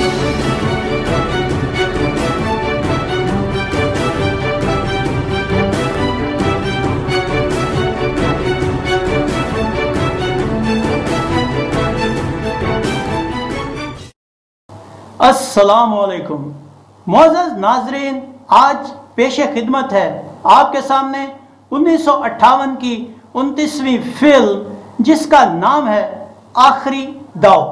अस्सलामुअलैकुम मोअज़्ज़ज़ नाज़रीन, आज पेश खिदमत है आपके सामने 1958 की 29वीं फिल्म जिसका नाम है आखिरी दाव।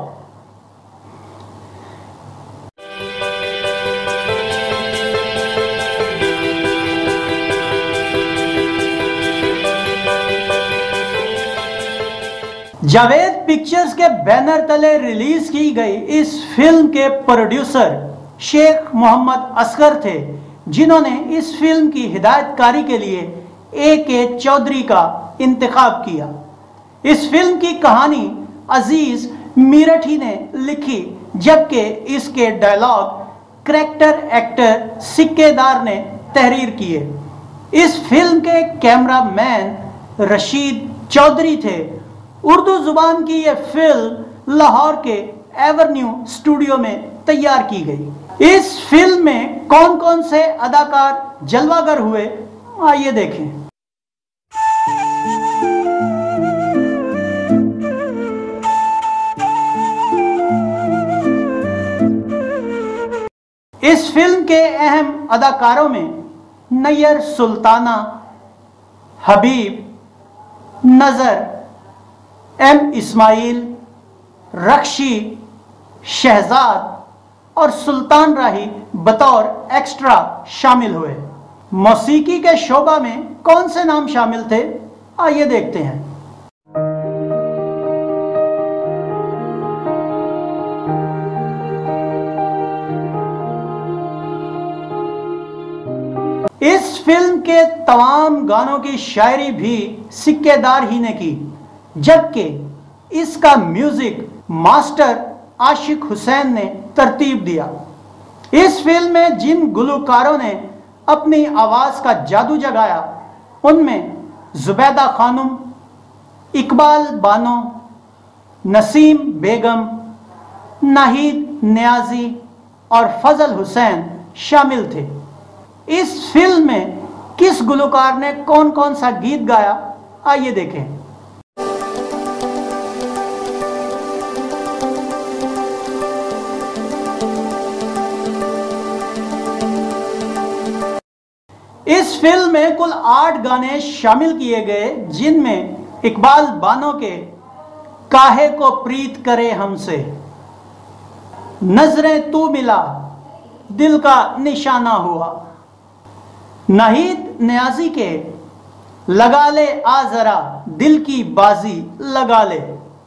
जावेद पिक्चर्स के बैनर तले रिलीज की गई इस फिल्म के प्रोड्यूसर शेख मोहम्मद असगर थे, जिन्होंने इस फिल्म की हिदायतकारी के लिए A.K. चौधरी का इंतखाब किया। इस फिल्म की कहानी अजीज मीरठी ने लिखी, जबकि इसके डायलॉग करैक्टर एक्टर सिक्केदार ने तहरीर किए। इस फिल्म के कैमरामैन रशीद चौधरी थे। उर्दू जुबान की यह फिल्म लाहौर के एवेन्यू स्टूडियो में तैयार की गई। इस फिल्म में कौन कौन से अदाकार जलवागर हुए, आइए देखें। इस फिल्म के अहम अदाकारों में नैयर सुल्ताना, हबीब, नजर, M. इस्माइल, रक्षी, शहजाद और सुल्तान राही बतौर एक्स्ट्रा शामिल हुए। मौसीकी के शोबा में कौन से नाम शामिल थे, आइए देखते हैं। इस फिल्म के तमाम गानों की शायरी भी सिक्केदार ही ने की, जबकि इसका म्यूजिक मास्टर आशिक हुसैन ने तरतीब दिया। इस फिल्म में जिन गुलकारों ने अपनी आवाज का जादू जगाया, उनमें जुबैदा खानुम, इकबाल बानो, नसीम बेगम, नाहिद नियाजी और फजल हुसैन शामिल थे। इस फिल्म में किस गुलकार ने कौन कौन सा गीत गाया, आइए देखें। इस फिल्म में कुल 8 गाने शामिल किए गए, जिनमें इकबाल बानो के काहे को प्रीत करे हमसे, नजरें तू मिला दिल का निशाना हुआ, नाहिद नियाजी के लगा ले आ जरा दिल की बाजी लगा ले,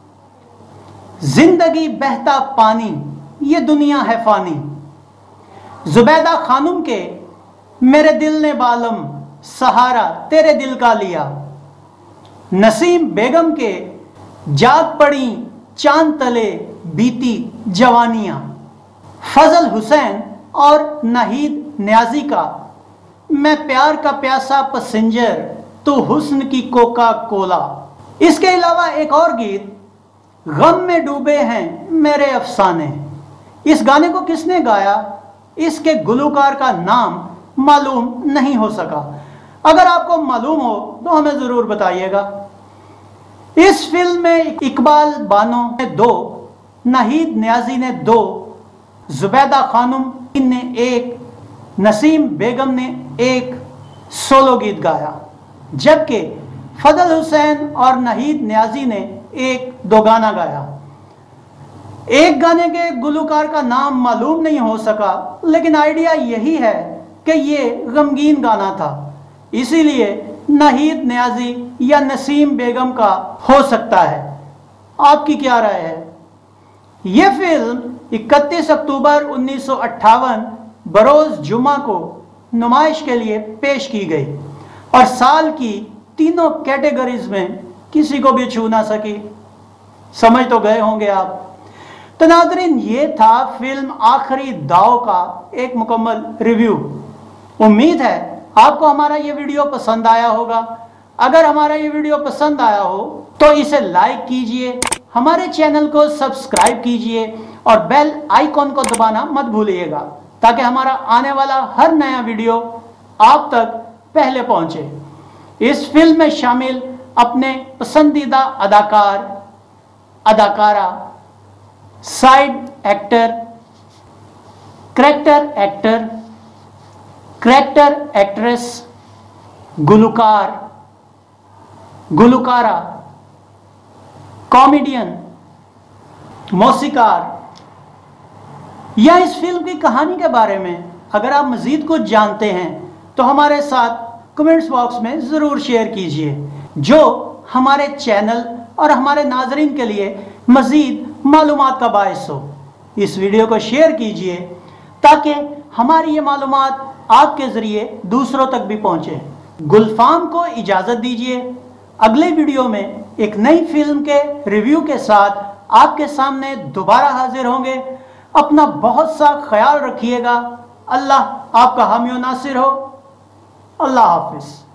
जिंदगी बहता पानी ये दुनिया है फानी, जुबैदा खानुम के मेरे दिल ने बालम सहारा तेरे दिल का लिया, नसीम बेगम के जाग पड़ी चांद तले बीती जवानियां, फजल हुसैन और नाहिद नियाजी का मैं प्यार का प्यासा पैसेंजर तू हुस्न की कोका कोला। इसके अलावा एक और गीत गम में डूबे हैं मेरे अफसाने। इस गाने को किसने गाया, इसके गुलकार का नाम मालूम नहीं हो सका। अगर आपको मालूम हो तो हमें जरूर बताइएगा। इस फिल्म में इकबाल बानो ने 2, नाहिद नियाजी ने 2, जुबैदा खानुम ने 1, नसीम बेगम ने 1 सोलो गीत गाया, जबकि फजल हुसैन और नाहिद नियाजी ने 1-2 गाना गाया। एक गाने के गुलकार का नाम मालूम नहीं हो सका, लेकिन आइडिया यही है कि ये गमगीन गाना था, इसीलिए नाहिद नियाजी या नसीम बेगम का हो सकता है। आपकी क्या राय है? यह फिल्म 31 अक्टूबर 1958 बरोज जुमा को नुमाइश के लिए पेश की गई और साल की तीनों कैटेगरीज में किसी को भी छू ना सकी। समझ तो गए होंगे आप। तो नाज़रीन, ये था फिल्म आखिरी दाव का एक मुकम्मल रिव्यू। उम्मीद है आपको हमारा ये वीडियो पसंद आया होगा। अगर हमारा ये वीडियो पसंद आया हो तो इसे लाइक कीजिए, हमारे चैनल को सब्सक्राइब कीजिए और बेल आइकॉन को दबाना मत भूलिएगा ताकि हमारा आने वाला हर नया वीडियो आप तक पहले पहुंचे। इस फिल्म में शामिल अपने पसंदीदा अदाकार, अदाकारा, side actor, character actor, character actress, गुलकार, गुलकारा, कॉमेडियन, मौसीकार या इस फिल्म की कहानी के बारे में अगर आप मजीद कुछ जानते हैं तो हमारे साथ कमेंट्स बॉक्स में ज़रूर शेयर कीजिए, जो हमारे चैनल और हमारे नाजरीन के लिए मजीद मालूमात का बायस हो। इस वीडियो को शेयर कीजिए ताकि हमारी ये मालूमात आपके ज़रिए दूसरों तक भी पहुँचे। गुलफाम को इजाज़त दीजिए। अगले वीडियो में एक नई फिल्म के रिव्यू के साथ आपके सामने दोबारा हाजिर होंगे। अपना बहुत सा ख्याल रखिएगा। अल्लाह आपका हामी और नासिर हो। अल्लाह हाफिज़।